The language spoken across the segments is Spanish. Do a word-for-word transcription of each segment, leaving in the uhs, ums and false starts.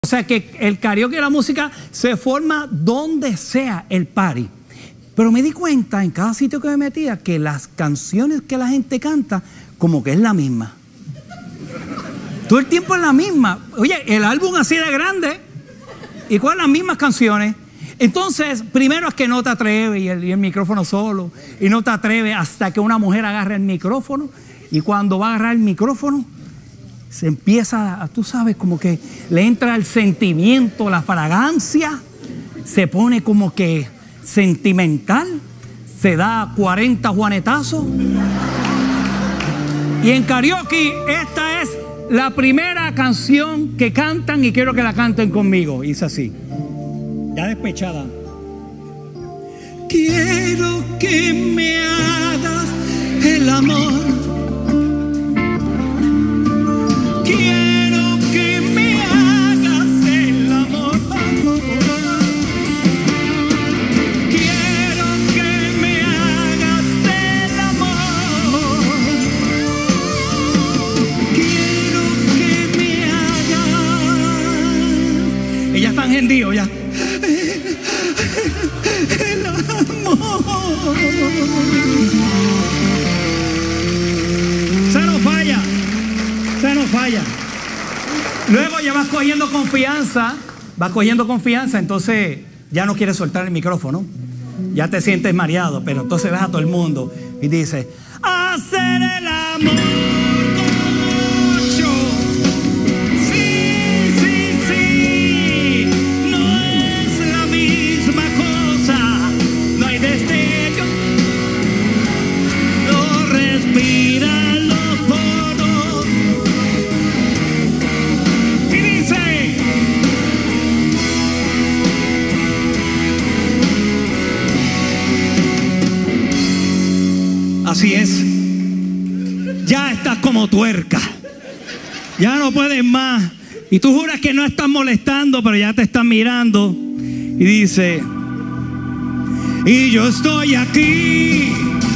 O sea que el karaoke y la música se forma donde sea el party. Pero me di cuenta en cada sitio que me metía que las canciones que la gente canta como que es la misma. Todo el tiempo es la misma. Oye, el álbum así de grande y con las mismas canciones. Entonces, primero es que no te atreves y el, y el micrófono solo. Y no te atreves hasta que una mujer agarre el micrófono. Y cuando va a agarrar el micrófono, se empieza, tú sabes, como que le entra el sentimiento, la fragancia. Se pone como que sentimental. Se da cuarenta juanetazos. Y en karaoke, esta es la primera canción que cantan y quiero que la canten conmigo. Y es así. Ya despechada. Quiero que me hagas el amor. Quiero que me hagas el amor. Quiero que me hagas el amor. Quiero que me hagas. Ellas están hendidos ya. El amor. Se nos falla. Se nos falla. Luego ya vas cogiendo confianza. Vas cogiendo confianza. Entonces ya no quieres soltar el micrófono. Ya te sientes mareado. Pero entonces ves a todo el mundo y dices: hacer el amor. Así es. Ya estás como tuerca. Ya no puedes más. Y tú juras que no estás molestando, pero ya te están mirando. Y dice: y yo estoy aquí.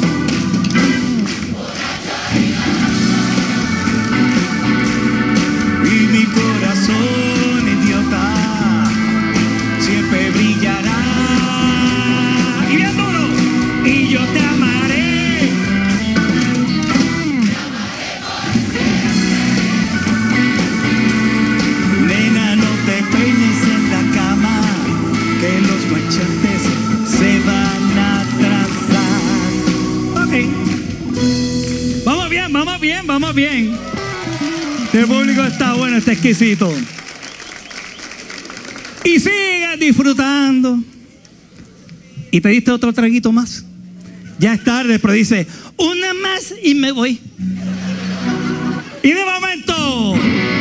Y mi corazón idiota siempre brillará. Y bien duro. Y yo te amaré. Se van a trazar. Ok. Vamos bien, vamos bien, vamos bien. El público está bueno, está exquisito. Y sigues disfrutando. Y te diste otro traguito más. Ya es tarde, pero dice: una más y me voy. Y de momento.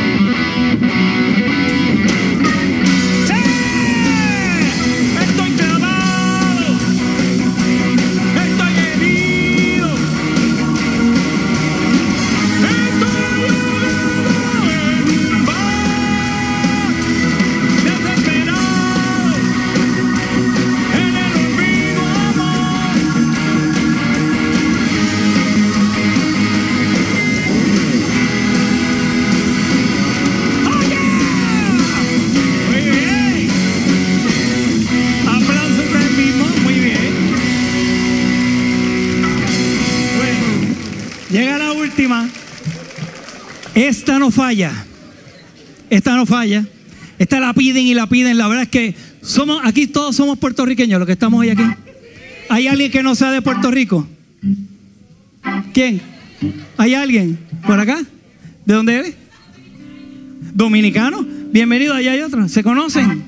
Llega la última. Esta no falla. Esta no falla. Esta la piden y la piden. La verdad es que somos, aquí todos somos puertorriqueños los que estamos hoy aquí. ¿Hay alguien que no sea de Puerto Rico? ¿Quién? ¿Hay alguien por acá? ¿De dónde eres? ¿Dominicano? Bienvenido, allá hay otro. ¿Se conocen?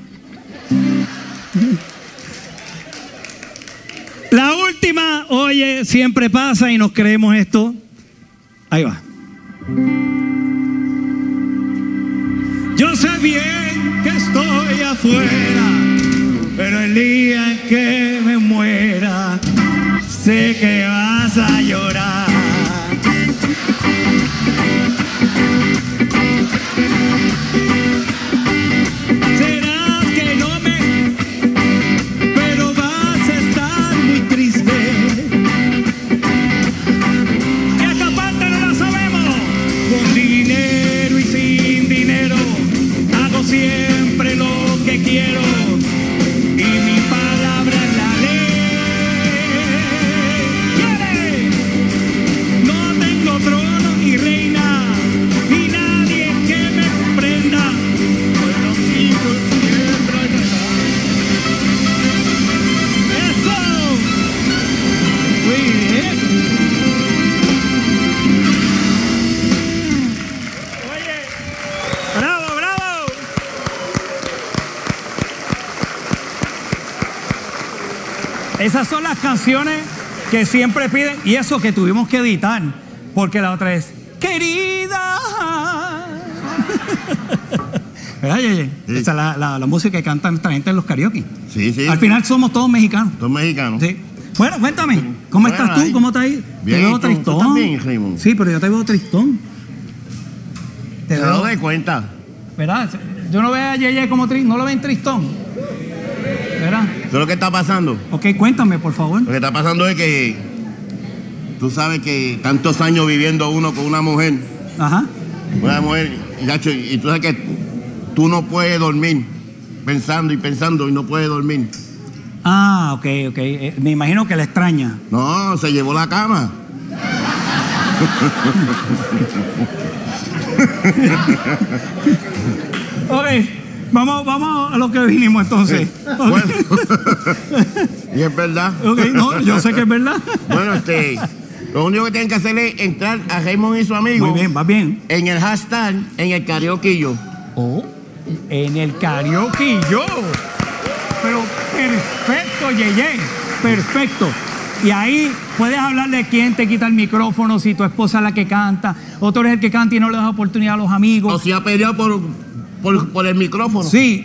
La última, oye, siempre pasa y nos creemos esto. Ahí va. Yo sé bien que estoy afuera, pero el día en que me muera, sé que vas a llorar. Serás que no me, pero vas a estar muy triste. Y esta parte no la sabemos. Con dinero y sin dinero, hago siempre quiero y mi palabra es la ley. No tengo trono ni reina y nadie que me prenda. Bueno, sigo siempre allá. ¡Eso! Muy bien. Oye, bravo, bravo. Esas son las canciones que siempre piden y eso que tuvimos que editar porque la otra es querida. ¿Verdad, Yeye? Sí. Esa es la, la, la música que cantan esta gente en los karaoke. Sí, sí. Al final somos todos mexicanos. Todos mexicanos. Sí. Bueno, cuéntame, ¿cómo Bueno, estás tú? ahí. ¿Cómo te ahí? Bien, Te veo ¿y tú? tristón. ¿Tú también, Raymond? Sí, pero yo te veo tristón. Te ¿Te veo, das cuenta? ¿verdad? Yo no veo a Yeye como tristón, no lo ven tristón. ¿Verdad? ¿Eso es lo que está pasando? Ok, cuéntame, por favor. Lo que está pasando es que tú sabes que tantos años viviendo uno con una mujer, Ajá. una mujer, y, gacho, y tú sabes que tú no puedes dormir pensando y pensando y no puedes dormir. Ah, ok, ok. Eh, me imagino que la extraña. No, se llevó la cama. Ok, vamos, vamos a lo que vinimos entonces. Ok. Bueno, y es verdad. Ok, no, yo sé que es verdad. Bueno, este, lo único que tienen que hacer es entrar a Raymond y su amigo Muy bien, va bien. en el hashtag, en el karaoke. Oh, en el karaoke yo. Pero perfecto, Yeye. Perfecto. Y ahí puedes hablar de quién te quita el micrófono, si tu esposa es la que canta, o tú eres el que canta y no le das oportunidad a los amigos. O si ha peleado por, por, por el micrófono. Sí.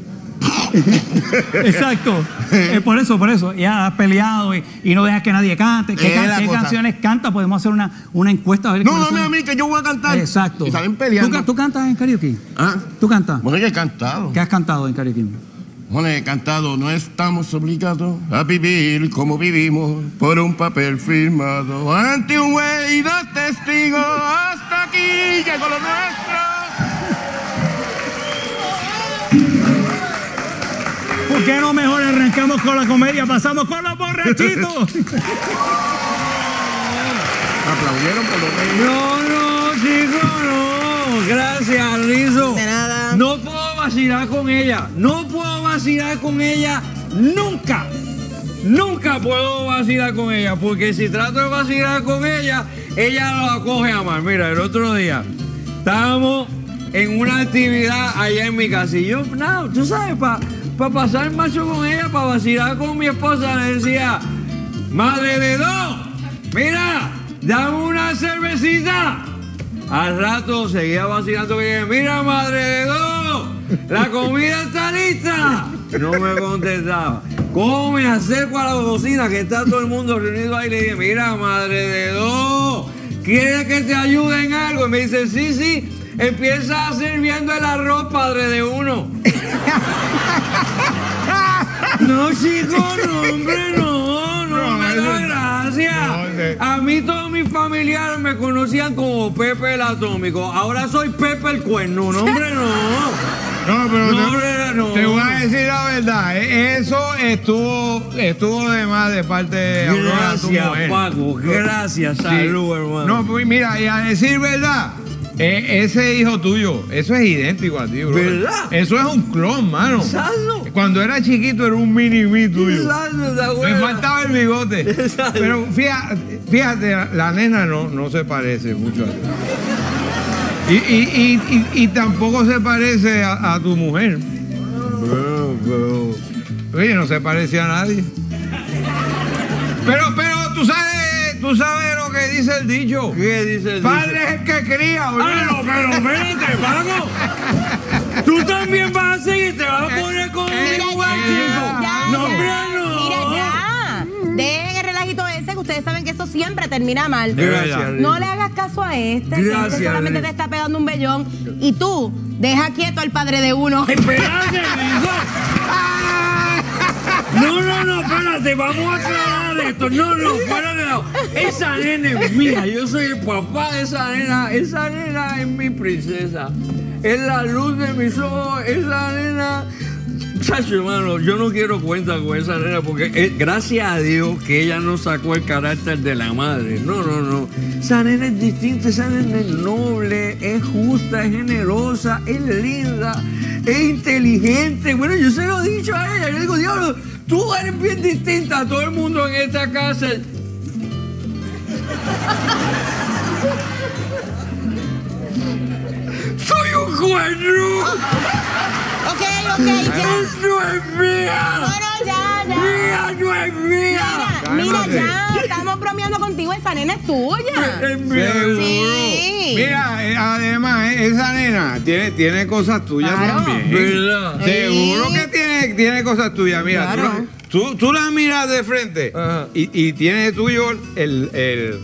Exacto. Eh, por eso, por eso. Ya has peleado y, y no dejas que nadie cante. ¿Qué, Es can- la qué cosa. canciones canta? Podemos hacer una, una encuesta. A ver No, cuáles dame son. a mí que yo voy a cantar. Exacto. Y salen ¿Tú, peleando. ca- tú cantas en karaoke? ¿Ah? ¿Tú cantas? Bueno, yo he cantado. ¿Qué has cantado en karaoke? Bueno, he cantado. No estamos obligados a vivir como vivimos por un papel firmado. Ante un güey y dos testigos. Hasta aquí llegó lo nuestro. ¿Por qué no mejor arrancamos con la comedia? Pasamos con los borrachitos. Aplaudieron por lo menos. No, no, chico, no. Gracias, Rizo. De nada. No puedo vacilar con ella. No puedo vacilar con ella nunca. Nunca puedo vacilar con ella. Porque si trato de vacilar con ella, ella lo acoge a mal. Mira, el otro día estábamos en una actividad allá en mi casa. Y yo, no, tú sabes, para pa pasar macho con ella, para vacilar con mi esposa, le decía, madre de dos, mira, dame una cervecita. Al rato seguía vacilando que dije, mira, madre de dos, la comida está lista. No me contestaba. ¿Cómo me acerco a la cocina que está todo el mundo reunido ahí? Le dije, mira, madre de dos, ¿quieres que te ayude en algo? Y me dice, sí, sí, empieza sirviendo el arroz, padre de uno. No, chicos, no, hombre, no, no, No, me eso- da gracia. no, de- A mí todos mis familiares me conocían como Pepe el Atómico. Ahora soy Pepe el Cuerno, no, hombre, no. No, pero No, te, hombre, no. te voy a decir la verdad. eh, Eso estuvo, estuvo de más de parte de Aurora, tu Gracias, mujer. Paco, gracias, Sí. salud, hermano. No, pues mira, y a decir verdad, eh, ese hijo tuyo, eso es idéntico a ti, bro. ¿Verdad? Eso es un clon, mano. Exacto. Cuando era chiquito era un mini me tuyo. Exacto, ¿te Me acuerdas? faltaba el bigote. Exacto. Pero fíjate, fíjate, la, la nena no, no se parece mucho a ti. Y, y, y, y, y tampoco se parece a, a tu mujer. Oye, no se parece a nadie. Pero, pero tú sabes, tú sabes lo que dice el dicho. ¿Qué dice el Padre es el que cría, Ah, ¿verdad? no, pero espérate, Paco. Tú también vas a seguir, te vas a poner con Mira un guay, ya, chico. ya, No, ya. hombre, no. Mira ya. Dejen el relajito ese que ustedes saben que eso siempre termina mal. Gracias, No Rizo. le hagas caso a este, que Gracias, este solamente Rizo. te está pegando un vellón. Y tú, deja quieto al padre de uno. Espérate, Rizo. No, no, no, espérate, vamos a aclarar esto. No, no, fuera de lado. Esa nena es mía, yo soy el papá de esa nena. Esa nena es mi princesa. Es la luz de mis ojos, esa nena. Chacho, hermano, yo no quiero cuenta con esa nena porque eh, gracias a Dios que ella no sacó el carácter de la madre. No, no, no. Esa nena es distinta, esa nena es noble, es justa, es generosa, es linda, es inteligente. Bueno, yo se lo he dicho a ella. Yo digo, diablo, tú eres bien distinta a todo el mundo en esta casa. ¡Soy un cuerno! Ok, ok, ya. ¡Esto es mía! Bueno, ya, ya. ¡Mía, no es mía! Mira, mira, Cálmate. ya. Estamos bromeando contigo. Esa nena es tuya. Es mía. Seguro. Sí. Mira, eh, además, eh, esa nena tiene, tiene cosas tuyas Claro. también. ¿Verdad? Seguro Sí. que tiene, tiene cosas tuyas. Mira, tú Claro. la- tú, tú la miras de frente Ajá. y, y tiene tuyo el, el...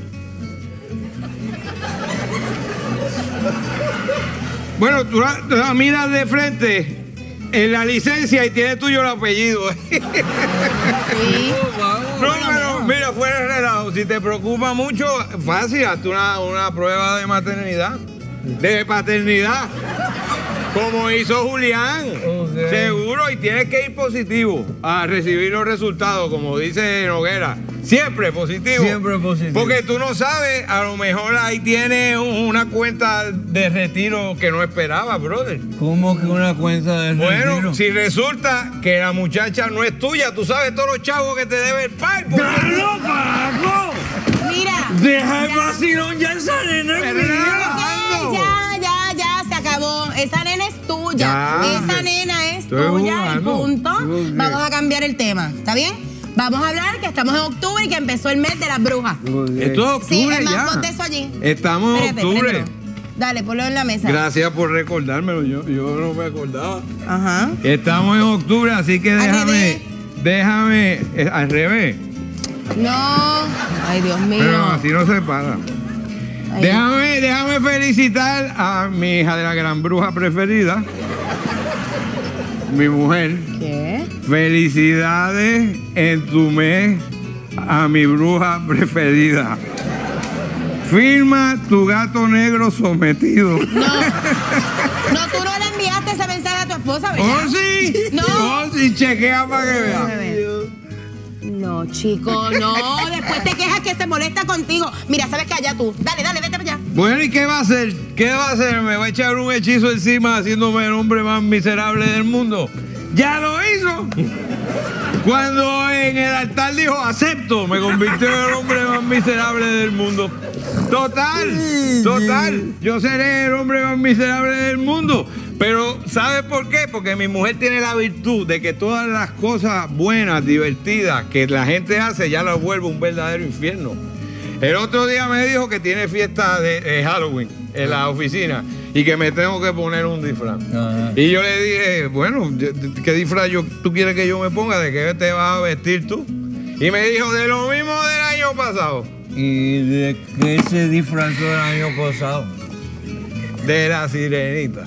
Bueno, tú la, tú la miras de frente en la licencia y tiene tuyo el apellido. Sí. Vamos. No, Bueno, pero no. mira, fuera de relajo, si te preocupa mucho, fácil, hazte una, una prueba de maternidad, de paternidad, como hizo Julián. Ok. Seguro, y tienes que ir positivo a recibir los resultados, como dice Noguera. Siempre positivo. Siempre positivo. Porque tú no sabes, a lo mejor ahí tienes una cuenta de retiro que no esperaba, brother. ¿Cómo que una cuenta de Bueno, retiro? si resulta que la muchacha no es tuya, tú sabes todos los chavos que te debe el pai. porque- ¡Dalo, Paco! Mira. ¡Deja el ya. vacilón, ya esa nena es Pero mía! no. Ok, ya, ya, ya, se acabó. Esa nena es tuya. Ya. Esa nena es Estoy tuya y jugando. punto. Ok. Vamos a cambiar el tema, ¿está bien? Vamos a hablar que estamos en octubre y que empezó el mes de las brujas. Esto es Sí, octubre es más, ya. ponte eso allí. Estamos en Espérate, octubre. préndelo. Dale, ponlo en la mesa. Gracias por recordármelo, yo, yo no me acordaba. Ajá. Estamos en octubre, así que Al déjame, revés. déjame, eh, al revés. No. Ay, Dios mío. Pero así no se para. Ay. Déjame, déjame felicitar a mi hija de la gran bruja preferida, mi mujer. ¿Qué? Felicidades en tu mes a mi bruja preferida. Firma tu gato negro sometido. No. No, tú no le enviaste ese mensaje a tu esposa, ¿verdad? ¿Oh, sí? No. Oh, sí, chequea para que Déjame vea. ver. No, chico, no. Después te quejas que se molesta contigo. Mira, sabes que allá tú. Dale, dale, vete para allá. Bueno, ¿y qué va a hacer? ¿Qué va a hacer? ¿Me va a echar un hechizo encima haciéndome el hombre más miserable del mundo? ¡Ya lo hizo! Cuando en el altar dijo acepto, me convirtió en el hombre más miserable del mundo. Total, total. Yo seré el hombre más miserable del mundo. Pero, ¿sabes por qué? Porque mi mujer tiene la virtud de que todas las cosas buenas, divertidas que la gente hace, ya las vuelve un verdadero infierno. El otro día me dijo que tiene fiesta de, de Halloween en la oficina y que me tengo que poner un disfraz. Ajá. Y yo le dije, bueno, ¿qué disfraz yo, tú quieres que yo me ponga? ¿De qué te vas a vestir tú? Y me dijo, de lo mismo del año pasado, ¿Y de qué se disfrazó el año pasado? de la sirenita.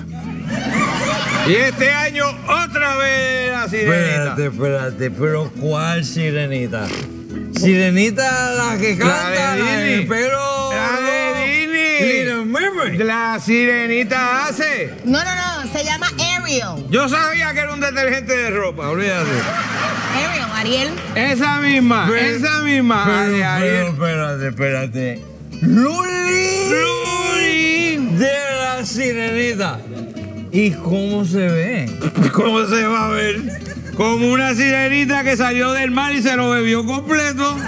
Y este año otra vez la sirenita. Espérate, espérate, pero ¿cuál sirenita? Sirenita la que canta, la, de del Disney. pelo. La de Disney. Little Mermaid. La sirenita hace. No, no, no. Se llama Ariel. Yo sabía que era un detergente de ropa, olvídate. Ariel, Ariel. Esa misma, Pero- esa misma. Pero, Ay, ay, pero, espérate, espérate. Luli. Luli. De la sirenita. ¿Y cómo se ve? ¿Cómo se va a ver? Como una sirenita que salió del mar y se lo bebió completo.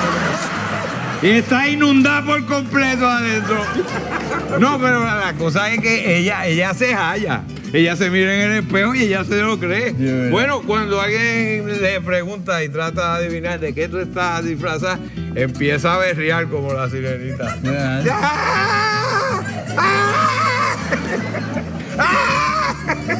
Y está inundada por completo adentro. No, pero la, la cosa es que ella, ella se halla. Ella se mira en el espejo y ella se lo cree. verdad. Bueno, cuando alguien le pregunta y trata de adivinar de qué tú estás disfrazada, empieza a berrear como la sirenita. Ya. ¡Ah! ¡Ah! ¡Ah!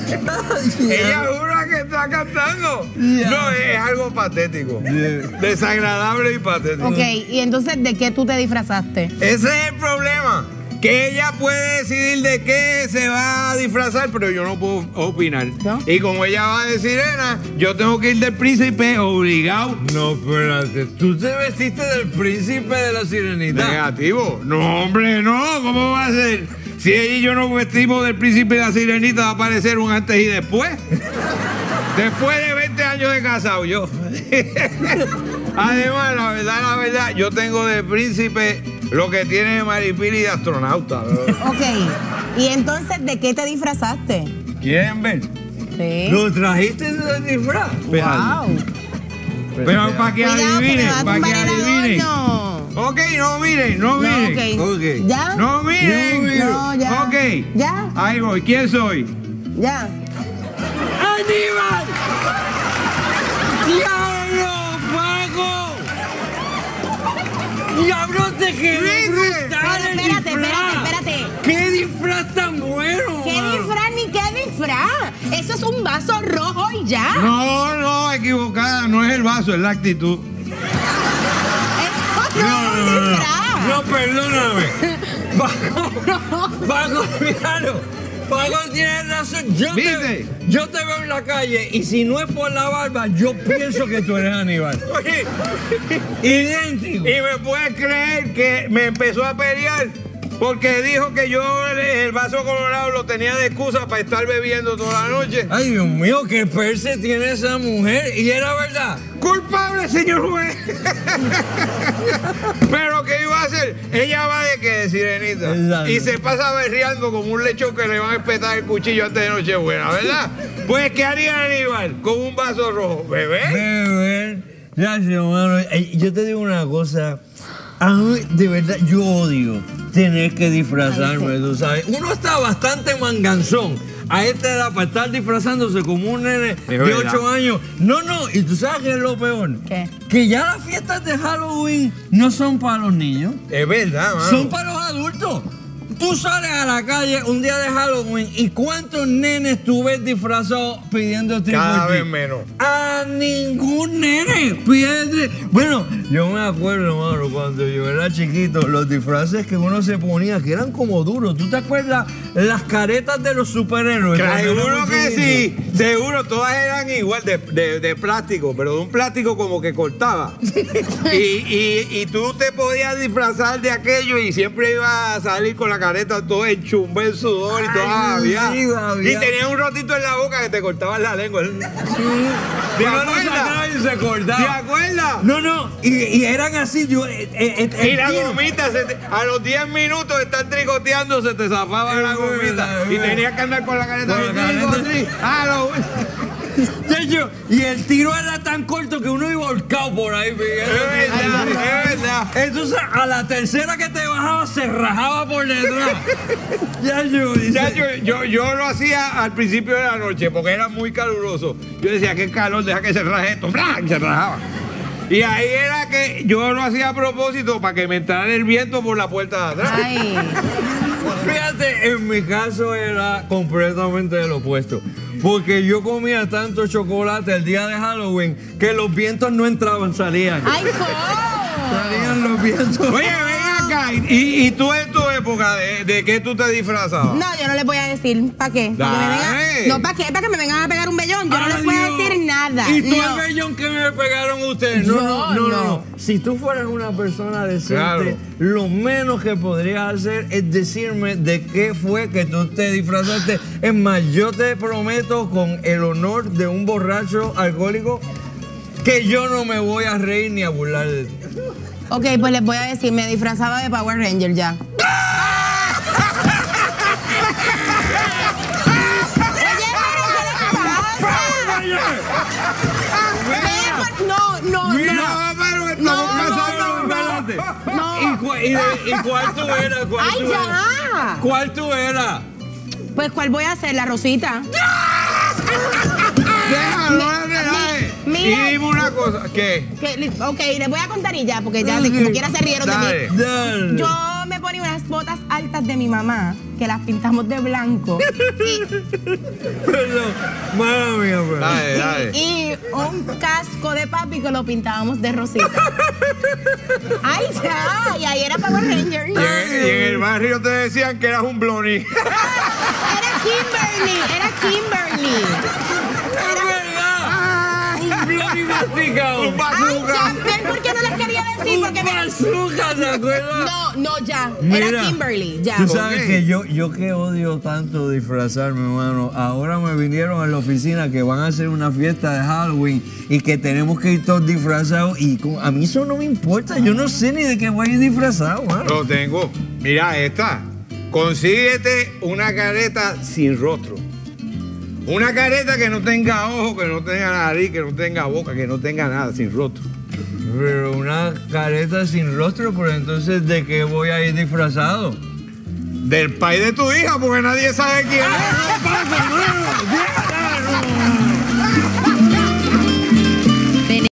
Ella jura que está cantando. Ya. No, es algo patético. Ya. Desagradable y patético. Ok, y entonces, ¿de qué tú te disfrazaste? Ese es el problema. Que ella puede decidir de qué se va a disfrazar, pero yo no puedo opinar. ¿No? Y como ella va de sirena, yo tengo que ir del príncipe obligado. No, espérate. ¿Tú te vestiste del príncipe de la sirenita? Negativo. No, hombre, no. ¿Cómo va a ser? Si ella y yo nos vestimos del príncipe de la sirenita, va a aparecer un antes y después. Después de veinte años de casado, yo. Además, la verdad, la verdad, yo tengo de príncipe lo que tiene Maripili de astronauta. ¿No? Ok. ¿Y entonces de qué te disfrazaste? ¿Quieren ver? Sí. ¿Lo trajiste de disfraz? Wow. Pero para que Cuidado, adivinen, que me va a para que tumbar el adivinen. adorno. Ok, no miren, no miren. No, ok. ¿Ya? No miren. No, ya. Ok. ¿Ya? Ahí voy. ¿Quién soy? Ya. ¡Aníbal! ¡Diablo, Paco! ¡Diablo, te quedó brutal el Espérate, disfraz! espérate, espérate. ¡Qué disfraz tan bueno! ¿Qué mano! disfraz ni qué disfraz? Eso es un vaso rojo y ya. No, no, equivocada. No es el vaso, es la actitud. Eso no, es un disfraz. No, perdóname. Paco, Paco, míralo. Paco tiene razón. Yo te, ¿Viste? yo te veo en la calle y si no es por la barba, yo pienso que tú eres Aníbal. Oye, Idéntico. y me puedes creer que me empezó a pelear porque dijo que yo el, el vaso colorado lo tenía de excusa para estar bebiendo toda la noche. Ay, Dios mío, qué perse tiene esa mujer. Y era verdad. Culpable, señor juez. Pero ¿qué iba a hacer? Ella va de que de sirenita. Exacto. Y se pasa berreando como un lechón que le van a espetar el cuchillo antes de Nochebuena, ¿verdad? Pues, ¿qué haría Aníbal con un vaso rojo? ¿Bebé? Bebé, gracias, hermano. Ey, yo te digo una cosa. A mí, de verdad, yo odio tener que disfrazarme, tú sabes. Uno está bastante manganzón a esta edad para estar disfrazándose como un nene de verdad. ocho años. No, no, y tú sabes qué es lo peor. ¿Qué? Que ya las fiestas de Halloween no son para los niños, Es verdad, mano. son para los adultos. Tú sales a la calle un día de Halloween y ¿cuántos nenes tú ves disfrazados pidiendo trick Cada or treat? vez menos. A ningún nene pide. Bueno, yo me acuerdo, hermano, cuando yo era chiquito, los disfraces que uno se ponía, que eran como duros. ¿Tú te acuerdas las caretas de los superhéroes? Seguro que sí, seguro, todas eran igual de, de, de plástico, pero de un plástico como que cortaba. y, y, y tú te podías disfrazar de aquello y siempre ibas a salir con la careta todo enchumbe el sudor y todo Ay, babiado. sí, babiado. Y tenía un rotito en la boca que te cortaba la lengua. ¿Te Uno lo sacaba acuerdas? y se cortaba. ¿Te acuerdas? No, no, y, y eran así, yo... eh, eh, eh, Y la el tiro- gomita, se te- a los diez minutos de estar tricoteando, se te zafaba Es la gomita. verdad, es Y verdad. tenías que andar con la careta. Con la Trico, careta. tri. Ah, lo- De hecho, y el tiro era tan corto que uno iba ahorcado por ahí. Miguel. Es verdad, es verdad. Entonces, a la tercera que te bajaba, se rajaba por detrás. Ya yo, dice. Ya, yo, yo, yo lo hacía al principio de la noche porque era muy caluroso. Yo decía, qué calor, deja que se raje esto. ¡Bra! Y se rajaba. Y ahí era que yo lo hacía a propósito para que me entrara el viento por la puerta de atrás. Ay. Fíjate, en mi caso era completamente lo opuesto. Porque yo comía tanto chocolate el día de Halloween que los vientos no entraban, salían. Ay, no. Salían los vientos. Oye, ven acá. ¿Y, y tú en tu época de, de qué tú te disfrazabas? No, yo no les voy a decir. ¿Para qué? ¿Pa' que me vengan- Dale. No, ¿para qué? Para que me vengan a pegar un vellón. Yo no les voy a Adiós. decir nada. ¿Y tú No. el vellón que me pegaron ustedes? No, Yo no, no, no, no. no. Si tú fueras una persona decente, Claro. lo menos que podrías hacer es decirme de qué fue que tú te disfrazaste. Es más, yo te prometo con el honor de un borracho alcohólico que yo no me voy a reír ni a burlar de ti. Ok, pues les voy a decir, me disfrazaba de Power Ranger ya. Oye, pero ¿qué les pasa? Ve, No, no, Mira. no. No, pero estamos No, casados. no, Espérate. No. ¿Y, cu- y de- y cuál tú eras? ¿Cuál ¡Ay, tú eras? ya! ¿Cuál tú eras? Pues, ¿cuál voy a hacer? La Rosita. Déjalo, dale, dale. mira. Y dime una cosa, ¿qué? Que li- ok, les voy a contar y ya, porque ya de- como quiera se rieron de Dale. mí. Dale. Yo me ponía unas botas altas de mi mamá, que las pintamos de blanco. Perdón. Mala mía, pero. Dale, dale. Y un casco de papi que lo pintábamos de rosita. ¡Ay, ya! Y ahí era Power Ranger. Y en, y en el barrio te decían que eras un bloni. Era Kimberly, era Kimberly. ¡Es verdad! ¡Un blon y masticado! Un ¡Ay, bazooka. ya! ¿Ven por qué no les quería decir? sí, porque me... bazooka, ¿te acuerdas? No, no, ya. Mira, Era Kimberly, ya. Tú sabes Ok. que yo, yo que odio tanto disfrazarme, hermano. Ahora me vinieron a la oficina que van a hacer una fiesta de Halloween y que tenemos que ir todos disfrazados. Y con- a mí eso no me importa. Yo no sé ni de qué voy a ir disfrazado, hermano. Lo tengo. Mira esta. Consíguete una careta sin rostro. Una careta que no tenga ojo, que no tenga nariz, que no tenga boca, que no tenga nada, sin rostro. Pero una careta sin rostro, pero entonces ¿de qué voy a ir disfrazado? Del país de tu hija, porque nadie sabe quién es.